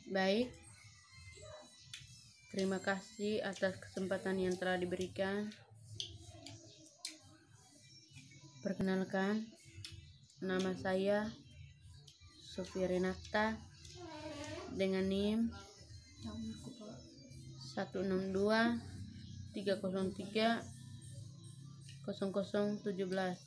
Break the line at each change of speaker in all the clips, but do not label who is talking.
Baik, terima kasih atas kesempatan yang telah diberikan. Perkenalkan, nama saya Sofia Renata dengan NIM 162-303-0017.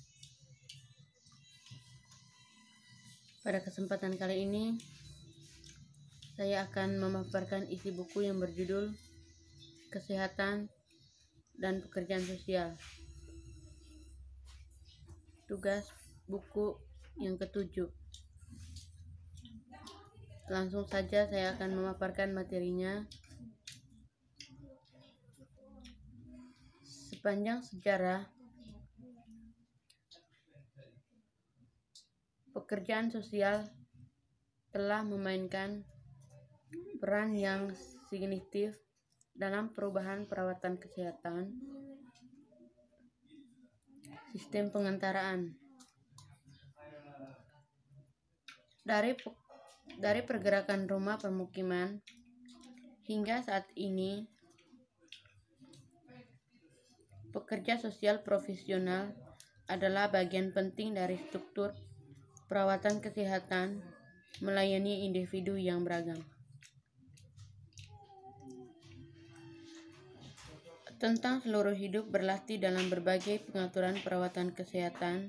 Pada kesempatan kali ini, saya akan memaparkan isi buku yang berjudul Kesehatan dan Pekerjaan Sosial. Tugas buku yang ke-7. Langsung saja saya akan memaparkan materinya. Sepanjang sejarah, pekerjaan sosial telah memainkan peran yang signifikan dalam perubahan perawatan kesehatan, sistem pengantaraan. Dari pergerakan rumah permukiman hingga saat ini, pekerja sosial profesional adalah bagian penting dari struktur perawatan kesehatan melayani individu yang beragam. Tentang seluruh hidup berlatih dalam berbagai pengaturan perawatan kesehatan,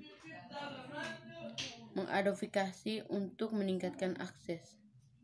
mengadvokasi untuk meningkatkan akses,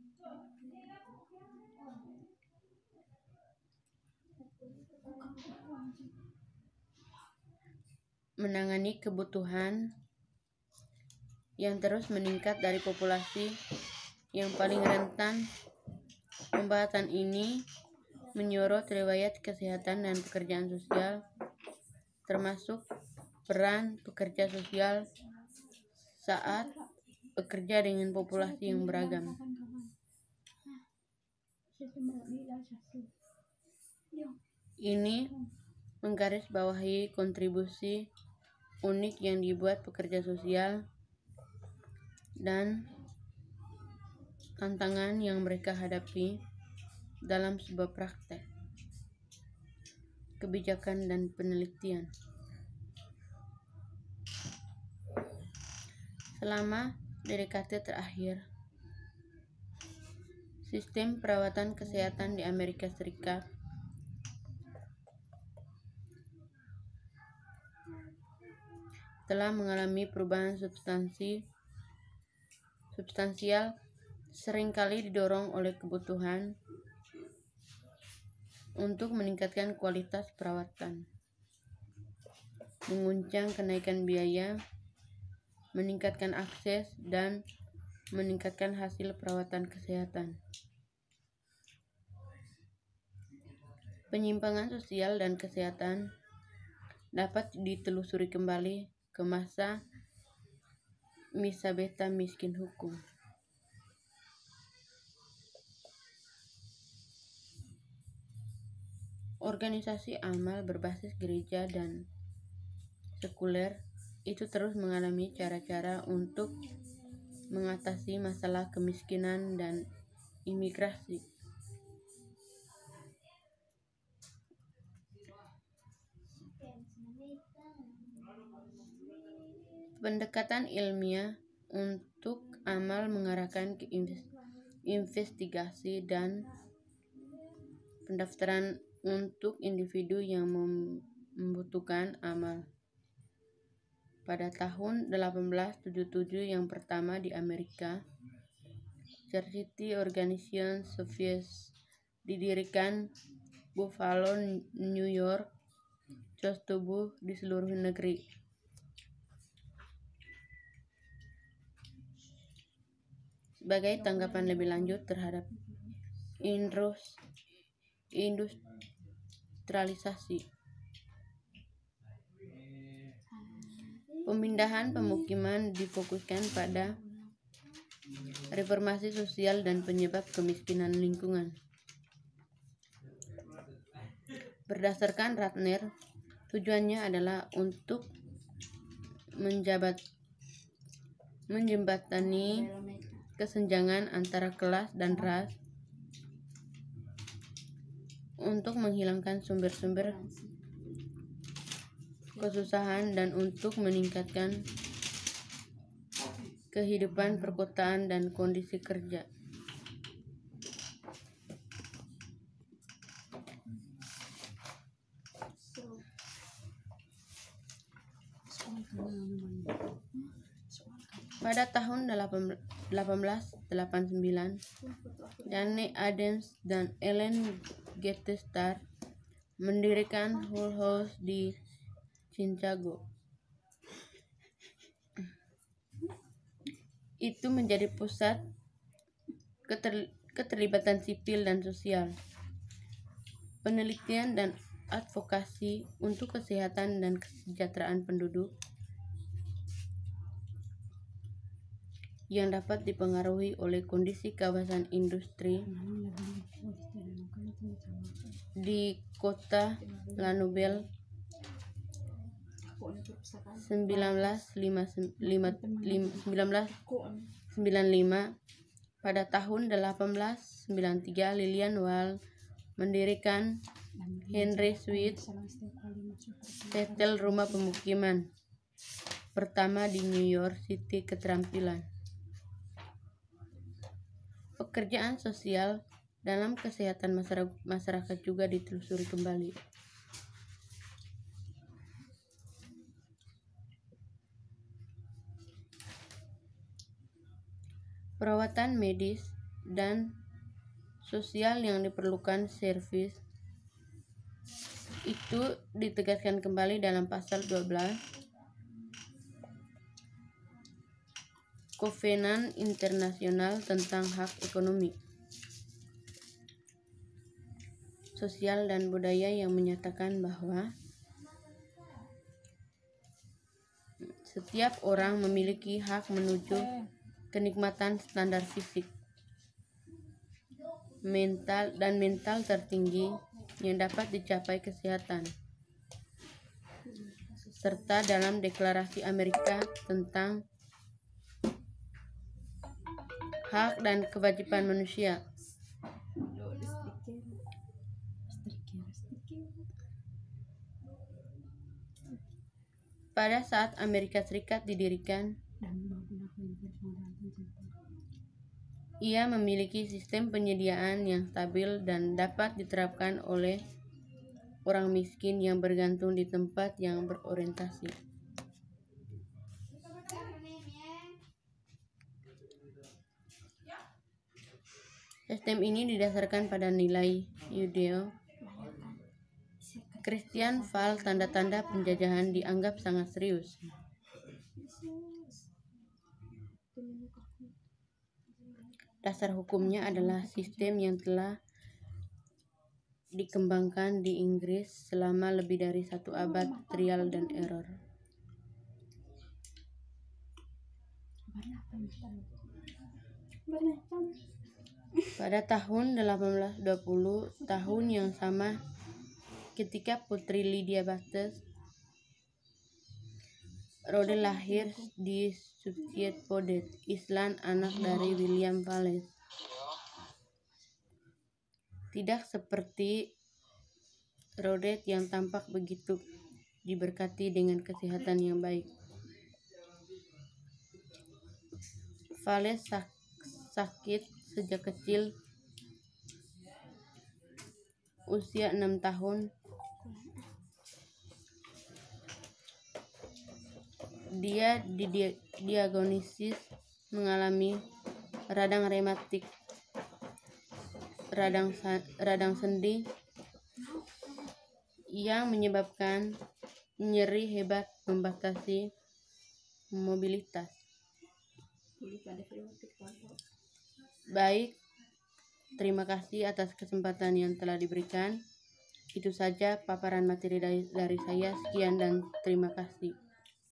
menangani kebutuhan yang terus meningkat dari populasi yang paling rentan. Pembahasan ini menyorot riwayat kesehatan dan pekerjaan sosial, termasuk peran pekerja sosial saat bekerja dengan populasi yang beragam. Ini menggarisbawahi kontribusi unik yang dibuat pekerja sosial dan tantangan yang mereka hadapi dalam sebuah praktek kebijakan dan penelitian. Selama dekade terakhir, sistem perawatan kesehatan di Amerika Serikat telah mengalami perubahan substansial, seringkali didorong oleh kebutuhan untuk meningkatkan kualitas perawatan, menguncang kenaikan biaya, meningkatkan akses, dan meningkatkan hasil perawatan kesehatan. Penyimpangan sosial dan kesehatan dapat ditelusuri kembali ke masa Misabeta miskin hukum. Organisasi amal berbasis gereja dan sekuler itu terus mengalami cara-cara untuk mengatasi masalah kemiskinan dan imigrasi. Pendekatan ilmiah untuk amal mengarahkan ke investigasi dan pendaftaran untuk individu yang membutuhkan amal. Pada tahun 1877 yang pertama di Amerika, Charity Organization Society didirikan Buffalo, New York, terus tumbuh di seluruh negeri. Sebagai tanggapan lebih lanjut terhadap industrialisasi, pemindahan pemukiman difokuskan pada reformasi sosial dan penyebab kemiskinan lingkungan. Berdasarkan Ratner, tujuannya adalah untuk menjembatani kesenjangan antara kelas dan ras untuk menghilangkan sumber-sumber kesusahan dan untuk meningkatkan kehidupan perkotaan dan kondisi kerja. Pada tahun 1889, Jane Addams dan Ellen Gettystar mendirikan Hull House di Chicago. Itu menjadi pusat keterlibatan sipil dan sosial, penelitian dan advokasi untuk kesehatan dan kesejahteraan penduduk yang dapat dipengaruhi oleh kondisi kawasan industri di kota La Nouvelle 1995. Pada tahun 1893, Lillian Wall mendirikan Henry Sweet Shuttle, rumah pemukiman pertama di New York City keterampilan. Pekerjaan sosial dalam kesehatan masyarakat juga ditelusuri kembali. Perawatan medis dan sosial yang diperlukan servis itu ditegaskan kembali dalam pasal 12 Kovenan Internasional tentang Hak Ekonomi, Sosial dan Budaya yang menyatakan bahwa setiap orang memiliki hak menuju kenikmatan standar fisik, mental tertinggi yang dapat dicapai kesehatan, serta dalam Deklarasi Amerika tentang Hak dan Kewajiban Manusia. Pada saat Amerika Serikat didirikan, ia memiliki sistem penyediaan yang stabil dan dapat diterapkan oleh orang miskin yang bergantung di tempat yang berorientasi. Sistem ini didasarkan pada nilai Yudeo-Kristen. Val tanda-tanda penjajahan dianggap sangat serius. Dasar hukumnya adalah sistem yang telah dikembangkan di Inggris selama lebih dari 1 abad, trial dan error. Pada tahun 1820, tahun yang sama ketika Putri Lydia Bates Rode lahir di Subsiet Podet, Island, anak dari William Wallace. Tidak seperti Rode yang tampak begitu diberkati dengan kesehatan yang baik. Wallace sakit sejak kecil, usia 6 tahun. Dia didiagnosis mengalami radang rematik, radang sendi yang menyebabkan nyeri hebat membatasi mobilitas. Baik, terima kasih atas kesempatan yang telah diberikan. Itu saja paparan materi dari saya. Sekian dan terima kasih.